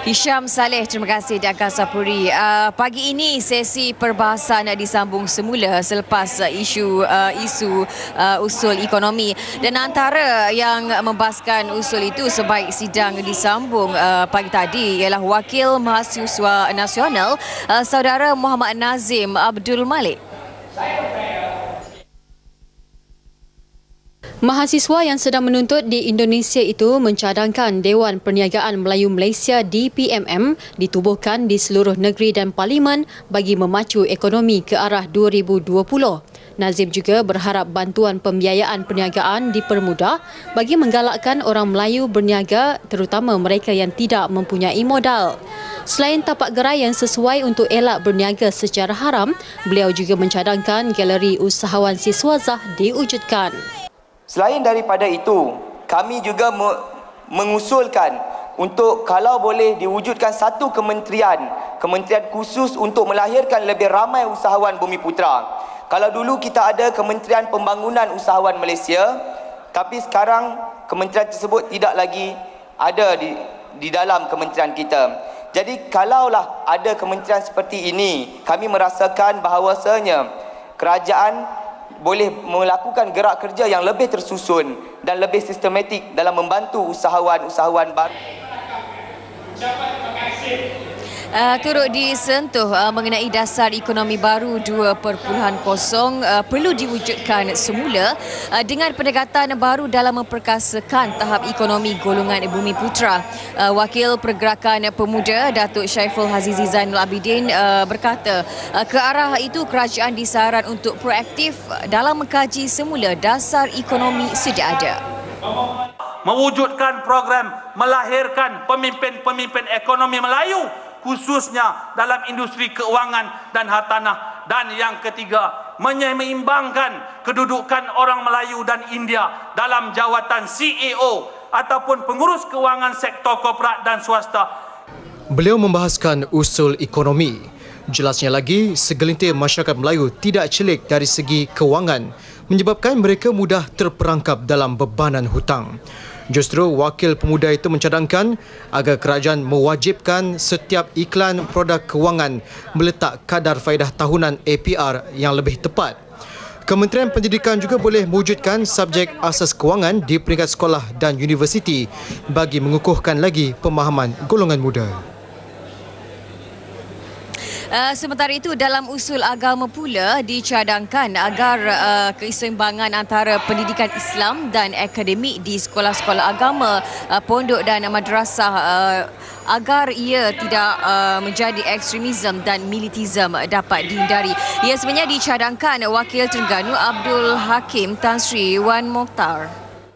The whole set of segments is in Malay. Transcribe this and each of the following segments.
Hisham Saleh, terima kasih di Angkasa Puri. Pagi ini sesi perbahasan disambung semula selepas isu usul ekonomi, dan antara yang membahaskan usul itu sebaik sidang disambung pagi tadi ialah Wakil Mahasiswa Nasional Saudara Muhammad Nazim Abdul Malik. Mahasiswa yang sedang menuntut di Indonesia itu mencadangkan Dewan Perniagaan Melayu Malaysia DPMM ditubuhkan di seluruh negeri dan parlimen bagi memacu ekonomi ke arah 2020. Nazim juga berharap bantuan pembiayaan perniagaan dipermudah bagi menggalakkan orang Melayu berniaga, terutama mereka yang tidak mempunyai modal. Selain tapak gerai yang sesuai untuk elak berniaga secara haram, beliau juga mencadangkan galeri usahawan Siswazah diwujudkan. Selain daripada itu, kami juga mengusulkan untuk kalau boleh diwujudkan satu kementerian khusus untuk melahirkan lebih ramai usahawan Bumiputera. Kalau dulu kita ada Kementerian Pembangunan Usahawan Malaysia, tapi sekarang kementerian tersebut tidak lagi ada di dalam kementerian kita. Jadi kalaulah ada kementerian seperti ini, kami merasakan bahawasanya kerajaan boleh melakukan gerak kerja yang lebih tersusun dan lebih sistematik dalam membantu usahawan-usahawan baru. Turut disentuh mengenai dasar ekonomi baru 2.0 perlu diwujudkan semula dengan pendekatan baru dalam memperkasakan tahap ekonomi golongan Bumiputera. Wakil Pergerakan Pemuda Datuk Syaiful Hazizi Zainul Abidin berkata ke arah itu kerajaan disaran untuk proaktif dalam mengkaji semula dasar ekonomi sedia ada. Mewujudkan program melahirkan pemimpin-pemimpin ekonomi Melayu, khususnya dalam industri keuangan dan hartanah. Dan yang ketiga, menyeimbangkan kedudukan orang Melayu dan India dalam jawatan CEO ataupun pengurus keuangan sektor korporat dan swasta. Beliau membahaskan usul ekonomi. Jelasnya lagi, segelintir masyarakat Melayu tidak celik dari segi kewangan, menyebabkan mereka mudah terperangkap dalam bebanan hutang. Justru wakil pemuda itu mencadangkan agar kerajaan mewajibkan setiap iklan produk kewangan meletak kadar faedah tahunan APR yang lebih tepat. Kementerian Pendidikan juga boleh mewujudkan subjek asas kewangan di peringkat sekolah dan universiti bagi mengukuhkan lagi pemahaman golongan muda. Sementara itu, dalam usul agama pula dicadangkan agar keseimbangan antara pendidikan Islam dan akademik di sekolah-sekolah agama, pondok dan madrasah agar ia tidak menjadi ekstremisme dan militisme dapat dihindari. Ia sebenarnya dicadangkan Wakil Terengganu Abdul Hakim Tan Sri Wan Mokhtar.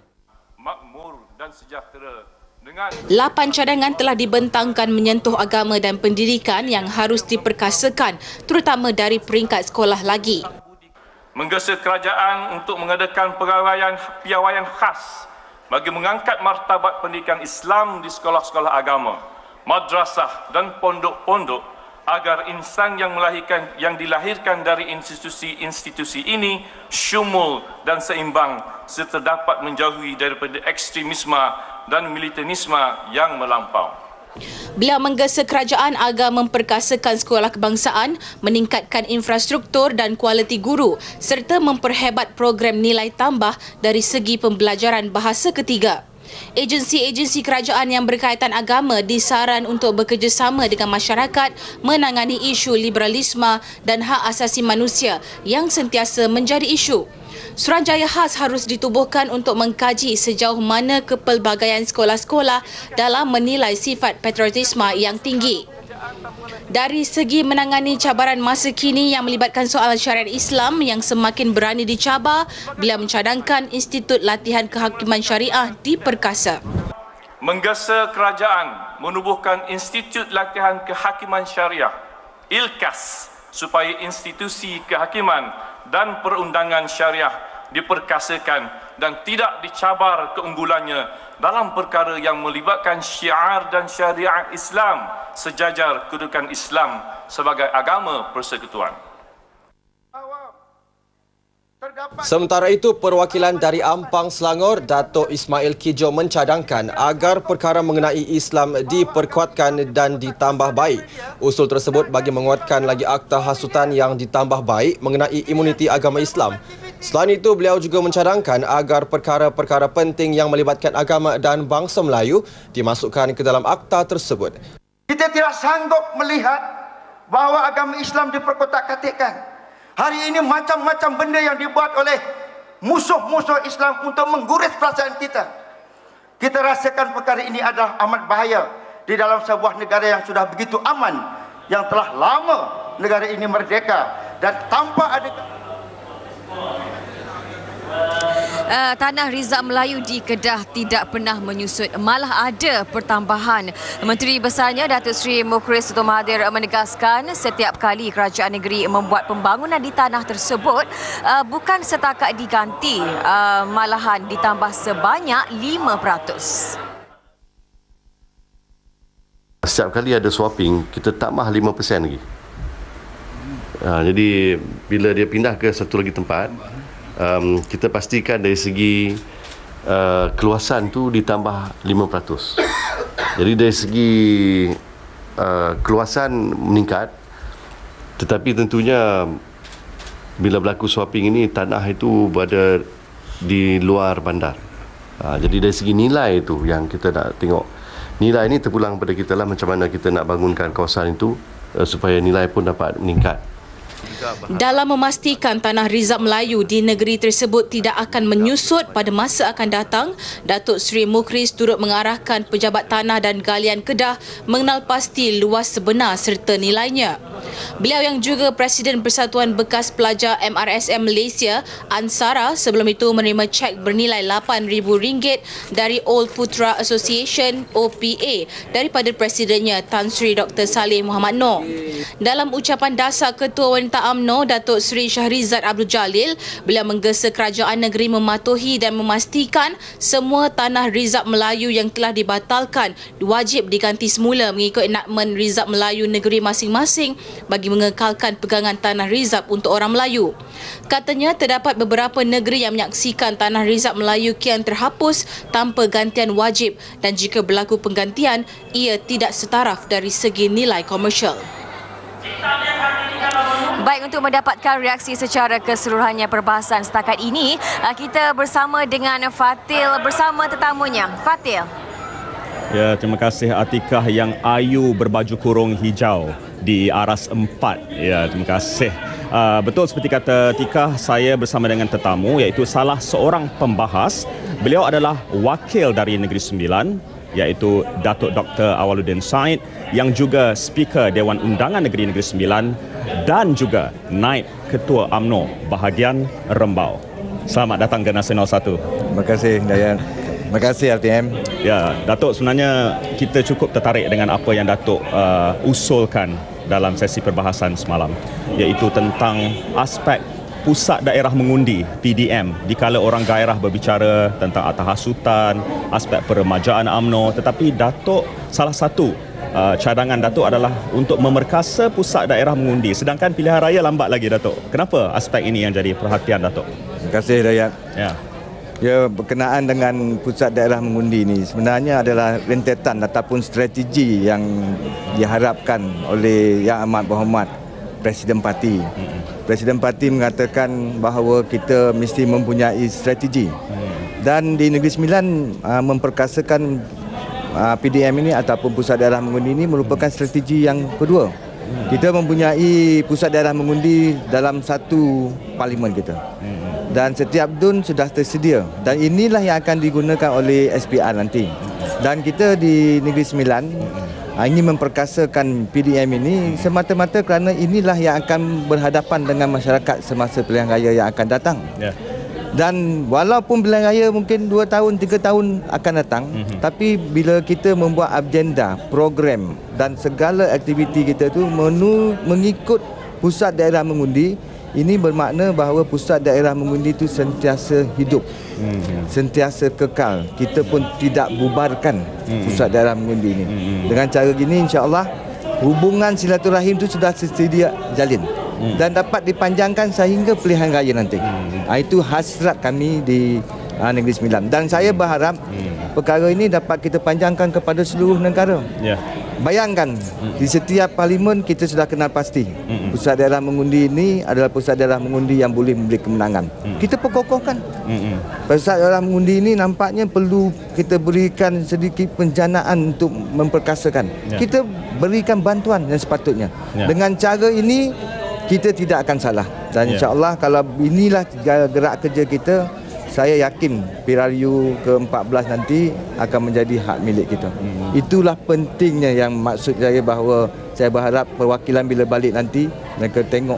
Makmur dan sejahtera. 8 cadangan telah dibentangkan menyentuh agama dan pendidikan yang harus diperkasakan, terutama dari peringkat sekolah lagi. Menggesa kerajaan untuk mengadakan piawaian khas bagi mengangkat martabat pendidikan Islam di sekolah-sekolah agama, madrasah dan pondok-pondok agar insan yang dilahirkan dari institusi-institusi ini syumul dan seimbang serta dapat menjauhi daripada ekstremisme dan militarisme yang melampau. Beliau menggesa kerajaan agar memperkasakan sekolah kebangsaan, meningkatkan infrastruktur dan kualiti guru serta memperhebat program nilai tambah dari segi pembelajaran bahasa ketiga. Agensi-agensi kerajaan yang berkaitan agama disaran untuk bekerjasama dengan masyarakat menangani isu liberalisme dan hak asasi manusia yang sentiasa menjadi isu. Suruhanjaya khas harus ditubuhkan untuk mengkaji sejauh mana kepelbagaian sekolah-sekolah dalam menilai sifat patriotisme yang tinggi. Dari segi menangani cabaran masa kini yang melibatkan soal syariat Islam yang semakin berani dicabar, beliau mencadangkan Institut Latihan Kehakiman Syariah diperkasa. Menggesa kerajaan menubuhkan Institut Latihan Kehakiman Syariah, ILKAS, supaya institusi kehakiman dan perundangan syariah diperkasakan dan tidak dicabar keunggulannya dalam perkara yang melibatkan syiar dan syariat Islam sejajar kedudukan Islam sebagai agama persekutuan. Sementara itu, perwakilan dari Ampang Selangor, Datuk Ismail Kijo mencadangkan agar perkara mengenai Islam diperkuatkan dan ditambah baik. Usul tersebut bagi menguatkan lagi akta hasutan yang ditambah baik mengenai imuniti agama Islam. Selain itu, beliau juga mencadangkan agar perkara-perkara penting yang melibatkan agama dan bangsa Melayu dimasukkan ke dalam akta tersebut. Kita tidak sanggup melihat bahawa agama Islam diperkotak-katikkan. Hari ini macam-macam benda yang dibuat oleh musuh-musuh Islam untuk mengguris perasaan kita. Kita rasakan perkara ini adalah amat bahaya di dalam sebuah negara yang sudah begitu aman, yang telah lama negara ini merdeka dan tanpa ada Tanah Rizab Melayu di Kedah tidak pernah menyusut, malah ada pertambahan. Menteri Besarnya Datuk Seri Mukhris Tuan Mahathir menegaskan setiap kali kerajaan negeri membuat pembangunan di tanah tersebut bukan setakat diganti, malahan ditambah sebanyak 5%. Setiap kali ada swapping, kita tambah 5% lagi. Jadi bila dia pindah ke satu lagi tempat, kita pastikan dari segi keluasan tu ditambah 5%. Jadi dari segi keluasan meningkat, tetapi tentunya bila berlaku swapping ini, tanah itu berada di luar bandar. Jadi dari segi nilai itu yang kita nak tengok. Nilai ini terpulang pada kita lah, macam mana kita nak bangunkan kawasan itu supaya nilai pun dapat meningkat. Dalam memastikan tanah Rizab Melayu di negeri tersebut tidak akan menyusut pada masa akan datang, Datuk Seri Mukhris turut mengarahkan pejabat tanah dan galian Kedah mengenal pasti luas sebenar serta nilainya. Beliau yang juga Presiden Persatuan Bekas Pelajar MRSM Malaysia, Ansara, sebelum itu menerima cek bernilai RM8,000 dari Old Putra Association OPA daripada Presidennya Tan Sri Dr. Saleh Muhammad Noor. Dalam ucapan dasar Ketua Wanita UMNO Datuk Seri Shahrizad Abdul Jalil, beliau menggesa kerajaan negeri mematuhi dan memastikan semua tanah Rizab Melayu yang telah dibatalkan wajib diganti semula mengikut enakmen Rizab Melayu negeri masing-masing bagi mengekalkan pegangan tanah Rizab untuk orang Melayu. Katanya terdapat beberapa negeri yang menyaksikan tanah Rizab Melayu kian terhapus tanpa gantian wajib dan jika berlaku penggantian, ia tidak setaraf dari segi nilai komersial. Baik, untuk mendapatkan reaksi secara keseluruhannya perbahasan setakat ini, kita bersama dengan Fatil bersama tetamunya. Fatil. Ya, terima kasih Atikah yang ayu berbaju kurung hijau di Aras 4. Ya, terima kasih. Betul seperti kata Atikah, saya bersama dengan tetamu iaitu salah seorang pembahas. Beliau adalah wakil dari Negeri Sembilan, iaitu Datuk Dr. Awaluddin Said yang juga Speaker Dewan Undangan Negeri Sembilan dan juga Naib Ketua UMNO bahagian Rembau. Selamat datang ke Nasional 1. Terima kasih Dayan. Terima kasih RTM. Ya, Datuk, sebenarnya kita cukup tertarik dengan apa yang Datuk usulkan dalam sesi perbahasan semalam, iaitu tentang aspek pusat daerah mengundi PDM dikala orang daerah berbicara tentang atas hasutan, aspek peremajaan UMNO, tetapi Datuk salah satu cadangan Datuk adalah untuk memerkasa pusat daerah mengundi, sedangkan pilihan raya lambat lagi, Datuk. Kenapa aspek ini yang jadi perhatian Datuk? Terima kasih Dayat. Ya, berkenaan dengan pusat daerah mengundi ini sebenarnya adalah rentetan ataupun strategi yang diharapkan oleh Yang Amat Berhormat Presiden Parti. Presiden Parti mengatakan bahawa kita mesti mempunyai strategi. Dan di Negeri Sembilan memperkasakan PDM ini ataupun pusat daerah mengundi ini merupakan strategi yang kedua. Kita mempunyai pusat daerah mengundi dalam satu parlimen kita. Dan setiap DUN sudah tersedia dan inilah yang akan digunakan oleh SPR nanti. Dan kita di Negeri Sembilan ingin memperkasakan PDM ini semata-mata kerana inilah yang akan berhadapan dengan masyarakat semasa pilihan raya yang akan datang. Dan walaupun pilihan raya mungkin 2 tahun, 3 tahun akan datang, tapi bila kita membuat agenda, program dan segala aktiviti kita tu mengikut pusat daerah mengundi, ini bermakna bahawa pusat daerah mengundi itu sentiasa hidup, sentiasa kekal. Kita pun tidak bubarkan pusat daerah mengundi ini. Dengan cara gini insya-Allah hubungan silaturahim itu sudah sedia jalin. dan dapat dipanjangkan sehingga pilihan raya nanti. Itu hasrat kami di Negeri Sembilan, dan saya berharap perkara ini dapat kita panjangkan kepada seluruh negara. Bayangkan, di setiap parlimen kita sudah kenal pasti pusat daerah mengundi ini adalah pusat daerah mengundi yang boleh memberi kemenangan. Kita perkokohkan. Pusat daerah mengundi ini nampaknya perlu kita berikan sedikit penjanaan untuk memperkasakan. Kita berikan bantuan yang sepatutnya. Dengan cara ini kita tidak akan salah. Dan insya-Allah kalau inilah gerak kerja kita, saya yakin Pirayu ke-14 nanti akan menjadi hak milik kita. Itulah pentingnya yang maksud saya bahawa saya berharap perwakilan bila balik nanti mereka tengok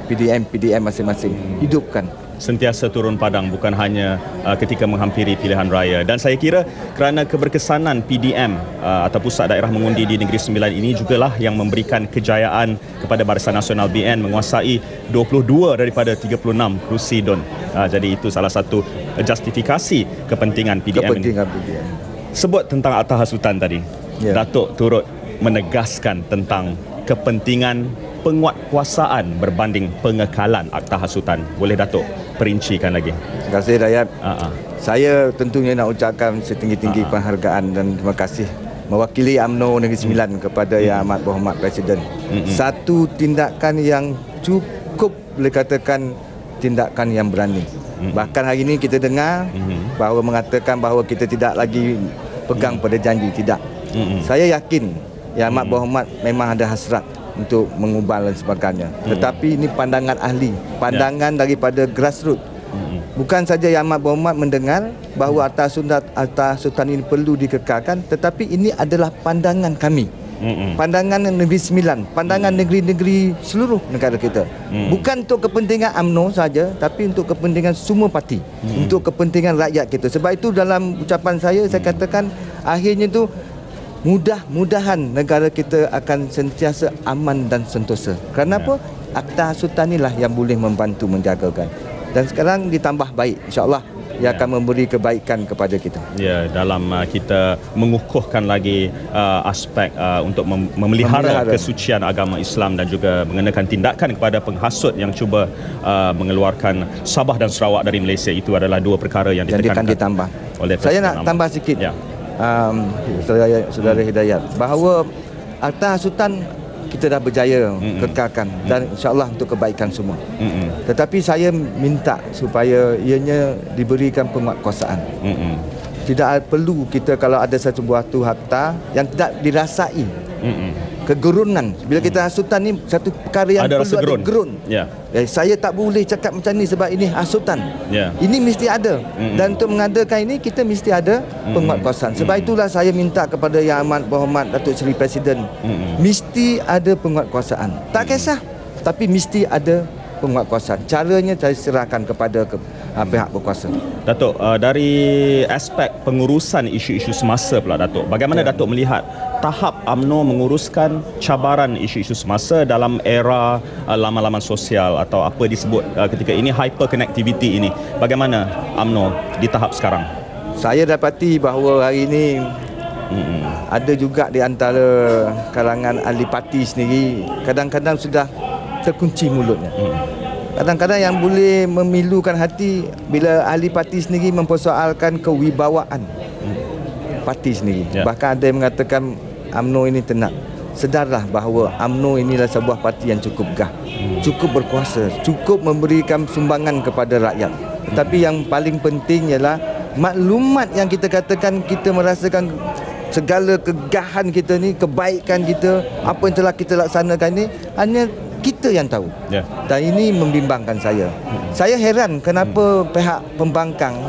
PDM masing-masing, hidupkan. Sentiasa turun padang bukan hanya ketika menghampiri pilihan raya. Dan saya kira kerana keberkesanan PDM atau Pusat Daerah Mengundi di Negeri Sembilan ini jugalah yang memberikan kejayaan kepada Barisan Nasional BN menguasai 22 daripada 36 kerusi DUN. Jadi itu salah satu justifikasi kepentingan PDM ini. Sebut tentang Akta Hasutan tadi. Datuk turut menegaskan tentang kepentingan penguatkuasaan berbanding pengekalan Akta Hasutan. Boleh Datuk perincikan lagi? Terima kasih Dayat. Saya tentunya nak ucapkan setinggi-tinggi penghargaan dan terima kasih mewakili UMNO Negeri Sembilan kepada Yang Amat Berhormat Presiden. Satu tindakan yang cukup boleh katakan tindakan yang berani. Bahkan hari ini kita dengar bahawa mengatakan bahawa kita tidak lagi pegang pada janji. Tidak. Saya yakin Yang Amat Berhormat memang ada hasrat untuk mengubah dan sebagainya. Tetapi ini pandangan ahli, pandangan daripada grassroots. Bukan saja Yang Amat Berhormat mendengar bahawa Akta Hasutan ini perlu dikekalkan, tetapi ini adalah pandangan kami. Pandangan Negeri Sembilan, pandangan negeri-negeri seluruh negara kita. Bukan untuk kepentingan UMNO saja, tapi untuk kepentingan semua parti, untuk kepentingan rakyat kita. Sebab itu dalam ucapan saya katakan akhirnya itu mudah-mudahan negara kita akan sentiasa aman dan sentosa. Kerana apa? Akta Hasutan inilah yang boleh membantu menjagakan. Dan sekarang ditambah baik, insya-Allah ia akan memberi kebaikan kepada kita. Dalam kita mengukuhkan lagi aspek untuk memelihara kesucian agama Islam dan juga mengenakan tindakan kepada penghasut yang cuba mengeluarkan Sabah dan Sarawak dari Malaysia. Itu adalah dua perkara yang ditekankan ditambah oleh Presiden. Saya nak tambah sikit. Saudara Hidayat, bahawa Akta Hasutan kita dah berjaya kekalkan dan insya-Allah untuk kebaikan semua. Tetapi saya minta supaya ianya diberikan penguatkuasaan. Tidak perlu kita kalau ada satu buah harta yang tidak dirasai kegerunan. Bila kita hasutan ni satu perkara yang perlu ada gerun. Saya tak boleh cakap macam ni sebab ini hasutan. Ini mesti ada. Dan untuk mengadakan ini kita mesti ada penguatkuasaan. Sebab itulah saya minta kepada Yang Amat Berhormat Datuk Seri Presiden, mesti ada penguatkuasaan. Tak kisah, tapi mesti ada penguatkuasaan. Caranya saya serahkan kepada pihak berkuasa. Datuk, dari aspek pengurusan isu-isu semasa pula Datuk, bagaimana Datuk melihat tahap UMNO menguruskan cabaran isu-isu semasa dalam era laman-laman sosial atau apa disebut ketika ini hyperconnectivity ini? Bagaimana UMNO di tahap sekarang? Saya dapati bahawa hari ini ada juga di antara kalangan ahli parti sendiri kadang-kadang sudah terkunci mulutnya. Kadang-kadang yang boleh memilukan hati bila ahli parti sendiri mempersoalkan kewibawaan parti sendiri. Bahkan ada yang mengatakan UMNO ini tenang. Sedarlah bahawa UMNO inilah sebuah parti yang cukup gah, cukup berkuasa, cukup memberikan sumbangan kepada rakyat. Tetapi yang paling penting ialah maklumat yang kita katakan kita merasakan segala kegahan kita ni, kebaikan kita, apa yang telah kita laksanakan ni hanya kita yang tahu. Dan ini membimbangkan saya. Saya heran kenapa pihak pembangkang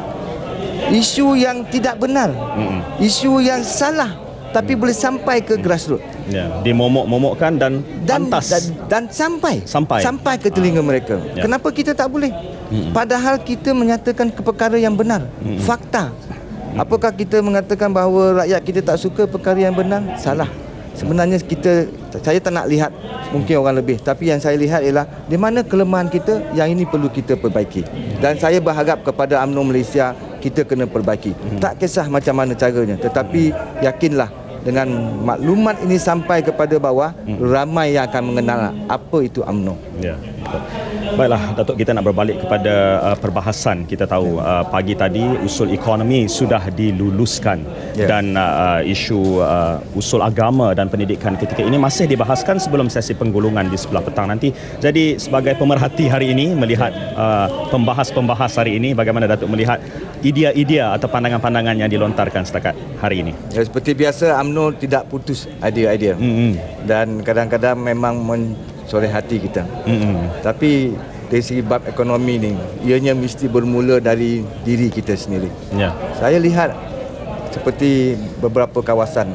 isu yang tidak benar, isu yang salah tapi boleh sampai ke grassroots. Dimomok-momokkan dan pantas dan sampai ke telinga mereka. Kenapa kita tak boleh? Padahal kita menyatakan perkara yang benar, fakta. Apakah kita mengatakan bahawa rakyat kita tak suka perkara yang benar? Salah. Sebenarnya saya tak nak lihat mungkin orang lebih, tapi yang saya lihat ialah di mana kelemahan kita yang ini perlu kita perbaiki. Dan saya berharap kepada UMNO Malaysia kita kena perbaiki. Tak kisah macam mana caranya, tetapi yakinlah dengan maklumat ini sampai kepada bawah, ramai yang akan mengenal apa itu UMNO. betul. Baiklah, Datuk, kita nak berbalik kepada perbahasan. Kita tahu pagi tadi usul ekonomi sudah diluluskan dan isu usul agama dan pendidikan ketika ini masih dibahaskan sebelum sesi penggulungan di sebelah petang nanti. Jadi sebagai pemerhati hari ini melihat pembahas-pembahas hari ini, bagaimana Datuk melihat idea-idea atau pandangan-pandangan yang dilontarkan setakat hari ini? Ya, seperti biasa, UMNO tidak putus idea-idea dan kadang-kadang memang mencoreh hati kita. Tapi dari segi bab ekonomi ni, ianya mesti bermula dari diri kita sendiri. Saya lihat seperti beberapa kawasan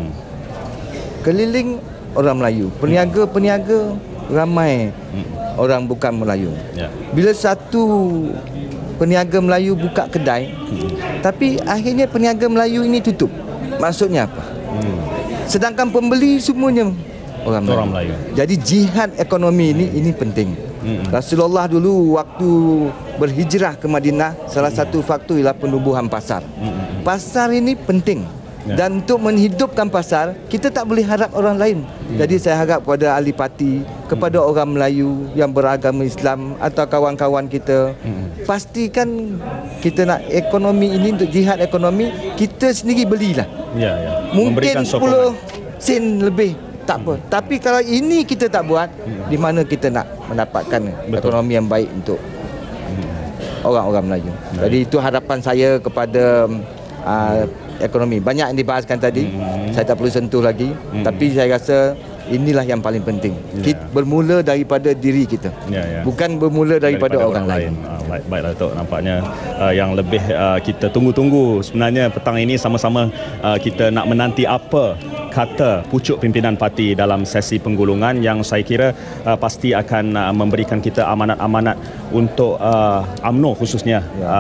keliling orang Melayu, peniaga-peniaga ramai orang bukan Melayu. Bila satu peniaga Melayu buka kedai, tapi akhirnya peniaga Melayu ini tutup, maksudnya apa? Sedangkan pembeli semuanya orang Melayu. Jadi jihad ekonomi ini penting. Rasulullah dulu waktu berhijrah ke Madinah, salah satu faktor ialah penubuhan pasar. Pasar ini penting. Dan untuk menghidupkan pasar, kita tak boleh harap orang lain. Jadi saya harap kepada ahli parti, kepada orang Melayu yang beragama Islam atau kawan-kawan kita, pastikan kita nak ekonomi ini, untuk jihad ekonomi, kita sendiri belilah. Mungkin 10 sen lebih, tak apa. Tapi kalau ini kita tak buat, di mana kita nak mendapatkan ekonomi yang baik untuk orang-orang Melayu. Jadi itu harapan saya kepada ekonomi. Banyak yang dibahaskan tadi, saya tak perlu sentuh lagi, tapi saya rasa inilah yang paling penting. Kita bermula daripada diri kita, bukan bermula daripada orang lain. Baiklah Datuk, nampaknya yang lebih kita tunggu-tunggu sebenarnya petang ini sama-sama kita nak menanti apa kata pucuk pimpinan parti dalam sesi penggulungan yang saya kira pasti akan memberikan kita amanat-amanat untuk UMNO khususnya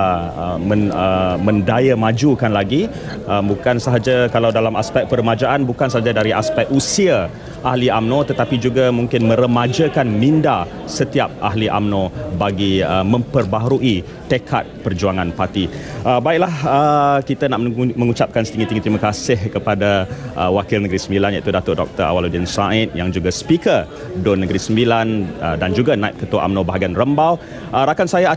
mendaya majukan lagi, bukan sahaja kalau dalam aspek peremajaan, bukan sahaja dari aspek usia ahli UMNO, tetapi juga mungkin meremajakan minda setiap ahli UMNO bagi memperbaharui tekad perjuangan parti. Baiklah, kita nak mengucapkan setinggi-tinggi terima kasih kepada Wakil Negeri Sembilan iaitu Datuk Dr. Awaluddin Said yang juga Speaker DUN Negeri Sembilan dan juga Naib Ketua UMNO bahagian Rembau. Rakan saya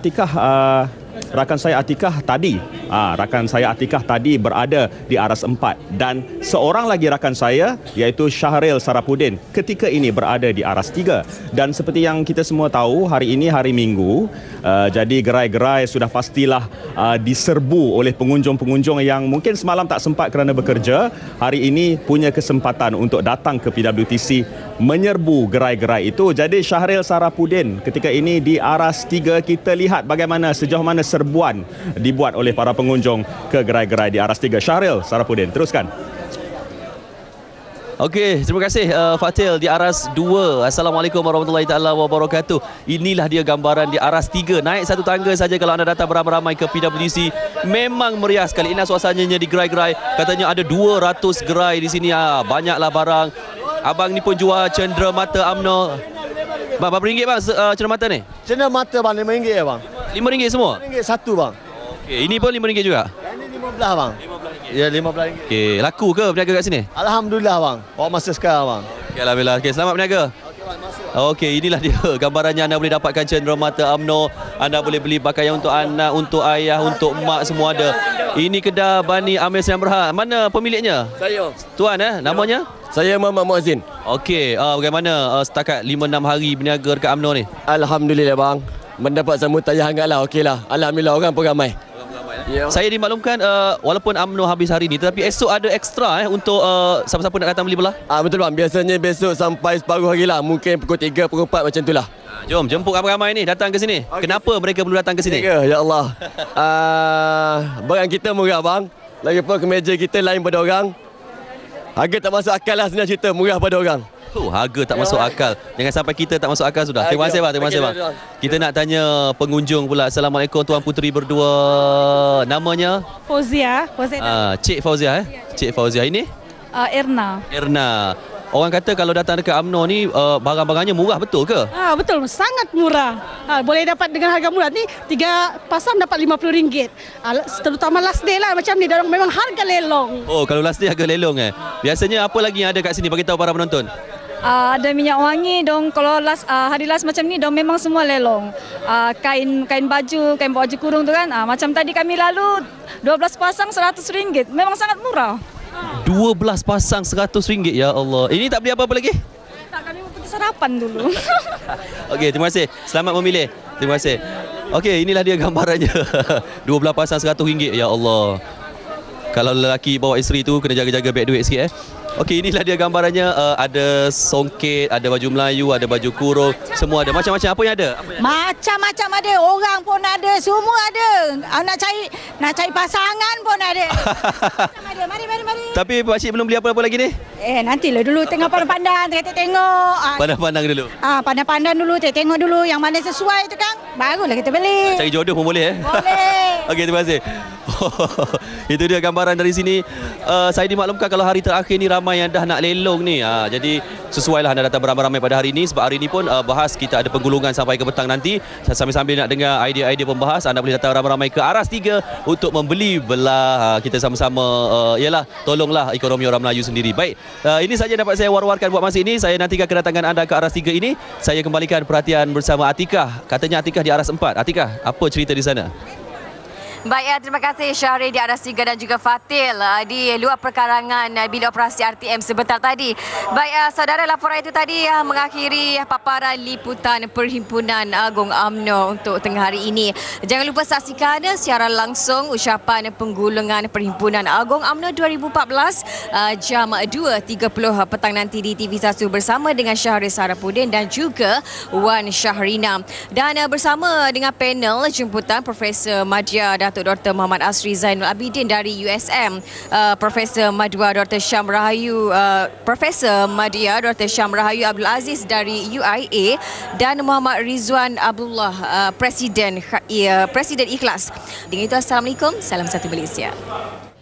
Atikah tadi berada di Aras 4 dan seorang lagi rakan saya iaitu Syahril Sarapudin ketika ini berada di Aras 3. Dan seperti yang kita semua tahu, hari ini hari Minggu, jadi gerai-gerai sudah pastilah diserbu oleh pengunjung-pengunjung yang mungkin semalam tak sempat kerana bekerja, hari ini punya kesempatan untuk datang ke PWTC menyerbu gerai-gerai itu. Jadi Syahril Sarapudin ketika ini di Aras 3, kita lihat bagaimana sejauh mana serbuan dibuat oleh para pengunjung ke gerai-gerai di Aras 3. Syahril Sarapudin, teruskan. Okey, terima kasih Fatil di Aras 2. Assalamualaikum warahmatullahi taala wabarakatuh. Inilah dia gambaran di Aras 3. Naik satu tangga saja kalau anda datang beramai-ramai ke PWTC. Memang meriah sekali. Inilah suasananya di gerai-gerai. Katanya ada 200 gerai di sini. Banyaklah barang. Abang ni pun jual cenderamata UMNO. Bang, berapa ringgit bang cenderamata ni? Cenderamata bang, RM5 bang. RM5 semua? RM5 satu bang. Okey, ini pun RM5 juga? Yang ni RM15 bang. Ya, RM15. Okey, laku ke berniaga kat sini? Alhamdulillah bang. Bawa masa sekarang bang. Okey, alhamdulillah. Okey, selamat berniaga. Okey bang, masuk. Okey, inilah dia gambarannya. Anda boleh dapatkan cenderamata UMNO. Anda boleh beli pakaian untuk anak, untuk ayah, untuk mak, semua ada. Ini kedai Bani Amir Sdn Bhd. Mana pemiliknya? Saya. Tuan nama? Saya Muhammad Muazzin. Okey, bagaimana setakat 5-6 hari berniaga dekat UMNO ni? Alhamdulillah bang. Mendapat sambutan yang hangatlah. Okeylah. Alhamdulillah, orang pun ramai. Ya. Saya dimaklumkan walaupun UMNO habis hari ini, tetapi esok ada ekstra untuk siapa-siapa nak datang beli belah. Betul bang. Biasanya besok sampai separuh hari lah. Mungkin pukul 3, pukul 4 macam itulah. Jom jemput ramai-ramai ni datang ke sini. Okay. Kenapa mereka perlu datang ke sini? Ya Allah. Barang kita murah bang. Lagipun kemeja kita lain pada orang. Harga tak masuk akal lah sebenarnya cerita, murah pada orang. Harga tak masuk akal. Jangan sampai kita tak masuk akal sudah. Terima kasih bang, terima kasih bang. Kita nak tanya pengunjung pula. Assalamualaikum Tuan Puteri berdua. Namanya? Fauzia. Cik Fauzia Cik Fauzia ini? Erna. Orang kata kalau datang dekat UMNO ni barang-barangnya murah, betul ke? Betul, sangat murah. Boleh dapat dengan harga murah ni 3 pasang dapat RM50. Terutama last day lah macam ni, memang harga lelong. Oh, kalau last day harga lelong Biasanya apa lagi yang ada kat sini bagi tahu para penonton? Ada minyak wangi dong. Kalau hari last macam ni dong memang semua lelong. Kain baju kurung tu kan. Macam tadi kami lalu 12 pasang RM100. Memang sangat murah. 12 pasang RM100, ya Allah. Ini tak beli apa-apa lagi? Tak, kami mau pergi sarapan dulu. Okey, terima kasih. Selamat memilih. Terima kasih. Okey, inilah dia gambarannya. 12 pasang RM100, ya Allah. Kalau lelaki bawa isteri tu kena jaga-jaga beg duit sikit. Okey, inilah dia gambarannya. Ada songket, ada baju Melayu, ada baju kurung, semua ada. Macam-macam. Apa yang ada? Macam-macam ada. Orang pun ada, semua ada. Nak cari pasangan pun ada. Ada. Mari. Tapi pakcik belum beli apa-apa lagi ni? Nantilah dulu tengok pandang-pandang, tengok. Pandang-pandang dulu. Pandang-pandang dulu, tengok dulu yang mana sesuai tu kan. Barulah kita beli. Cari jodoh pun boleh Boleh. Okey, terima kasih. Itu dia gambaran dari sini. Saya dimaklumkan kalau hari terakhir ni ramai yang dah nak lelong ni. Jadi sesuailah anda datang beramai-ramai pada hari ini. Sebab hari ini pun bahas kita ada penggulungan sampai ke petang nanti. Sambil-sambil nak dengar idea-idea pembahas, anda boleh datang ramai-ramai ke Aras 3 untuk membeli belah. Kita sama-sama tolonglah ekonomi orang Melayu sendiri. Baik, ini saja dapat saya war-warkan buat masa ini. Saya nantikan kedatangan anda ke Aras 3 ini. Saya kembalikan perhatian bersama Atikah. Katanya Atikah di Aras 4. Atikah, apa cerita di sana? Baik, terima kasih Syahri di Aras 3 dan juga Fatil di luar perkarangan bilik operasi RTM sebentar tadi. Baik, saudara, laporan itu tadi mengakhiri paparan liputan Perhimpunan Agung UMNO untuk tengah hari ini. Jangan lupa saksikan siaran langsung ucapan penggulungan Perhimpunan Agung UMNO 2014 jam 2.30 petang nanti di TV1 bersama dengan Syahri Sarapudin dan juga Wan Syahrina. Dan bersama dengan panel jemputan Profesor Madya Datuk Dr. Muhammad Asri Zainul Abidin dari USM, Profesor Madya Dr. Syam Rahayu Abdul Aziz dari UIA dan Muhammad Rizwan Abdullah, Presiden Ikhlas. Dengan itu, Assalamualaikum, salam satu Malaysia.